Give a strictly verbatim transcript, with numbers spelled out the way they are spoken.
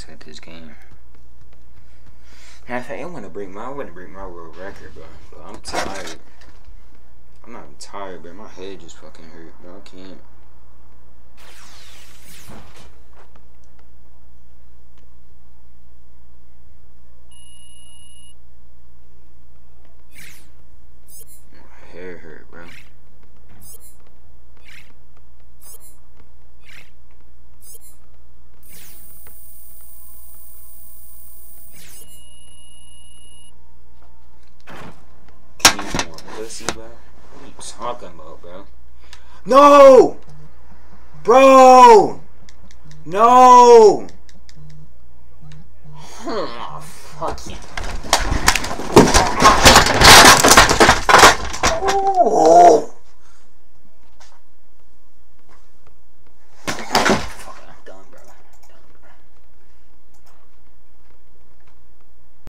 points at this game. Matter of fact, I want to break my, I want to break my world record, bro. But I'm tired. I'm not even tired, but my head just fucking hurt, bro. I can't. My hair hurt, bro. Pussy, bro. What are you talking about, bro? No! Bro! No! Oh, fuck you. Oh.